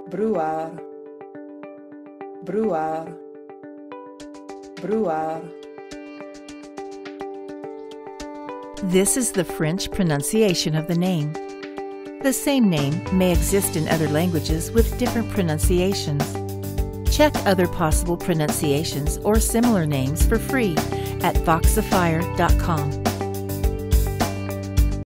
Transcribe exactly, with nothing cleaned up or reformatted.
Brouard, Brouard, Brouard. This is the French pronunciation of the name. The same name may exist in other languages with different pronunciations. Check other possible pronunciations or similar names for free at voxifier dot com.